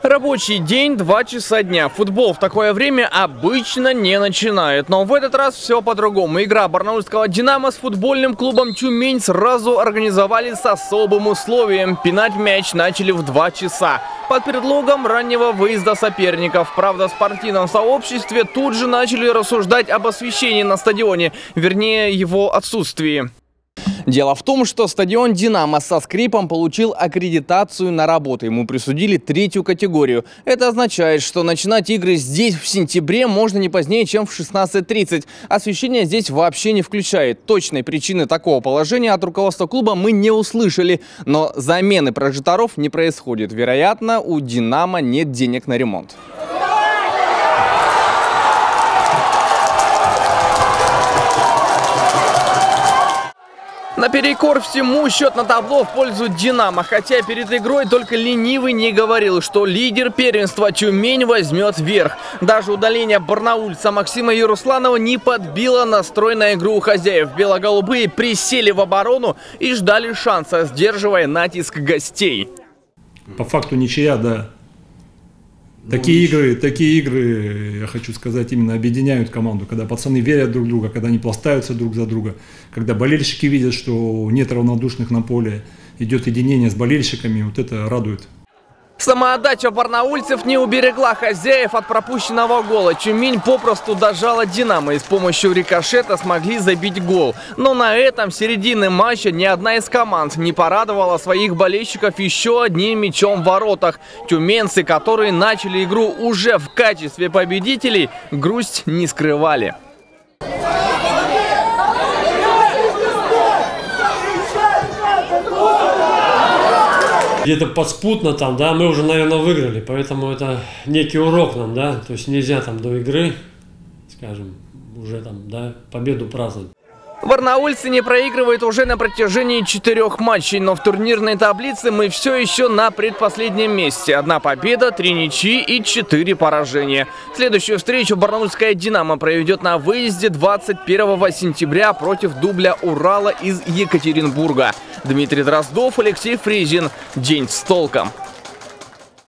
Рабочий день, 2 часа дня. Футбол в такое время обычно не начинает. Но в этот раз все по-другому. Игра барнаульского «Динамо» с футбольным клубом «Тюмень» сразу организовали с особым условием. Пинать мяч начали в 2 часа. Под предлогом раннего выезда соперников. Правда, в спортивном сообществе тут же начали рассуждать об освещении на стадионе. Вернее, его отсутствии. Дело в том, что стадион «Динамо» со скрипом получил аккредитацию на работу. Ему присудили 3-ю категорию. Это означает, что начинать игры здесь в сентябре можно не позднее, чем в 16:30. Освещение здесь вообще не включает. Точной причины такого положения от руководства клуба мы не услышали. Но замены прожекторов не происходит. Вероятно, у «Динамо» нет денег на ремонт. Наперекор всему счет на табло в пользу «Динамо». Хотя перед игрой только ленивый не говорил, что лидер первенства «Тюмень» возьмет верх. Даже удаление барнаульца Максима Ярусланова не подбило настрой на игру у хозяев. Бело-голубые присели в оборону и ждали шанса, сдерживая натиск гостей. По факту ничья, да. Такие игры, я хочу сказать, именно объединяют команду, когда пацаны верят друг в друга, когда они пластаются друг за друга, когда болельщики видят, что нет равнодушных на поле, идет единение с болельщиками, вот это радует. Самоотдача барнаульцев не уберегла хозяев от пропущенного гола. Тюмень попросту дожала «Динамо» и с помощью рикошета смогли забить гол. Но на этом середины матча ни одна из команд не порадовала своих болельщиков еще одним мячом в воротах. Тюменцы, которые начали игру уже в качестве победителей, грусть не скрывали. Где-то подспутно там, да, мы уже, наверное, выиграли, поэтому это некий урок нам, да, то есть нельзя там до игры, скажем, уже там, да, победу праздновать. Барнаульцы не проигрывают уже на протяжении 4 матчей, но в турнирной таблице мы все еще на предпоследнем месте. 1 победа, 3 ничьи и 4 поражения. Следующую встречу барнаульская «Динамо» проведет на выезде 21 сентября против дубля «Урала» из Екатеринбурга. Дмитрий Дроздов, Алексей Фризин. День с толком.